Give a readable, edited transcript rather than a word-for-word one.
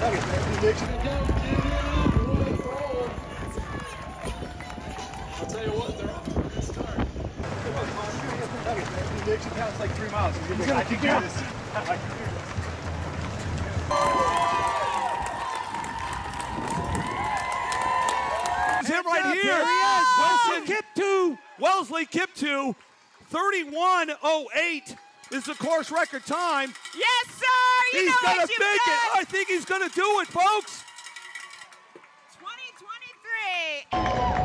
I'll tell you what, they're off to a good start. Dixon counts like 3 miles. I can do this. I can do this. Him right here. Here he is. Wilson Kip 2. Wellesley Kip 2. 31:08 is the course record time. Yes, sir. He's gonna make it. I think he's gonna do it, folks. 2023.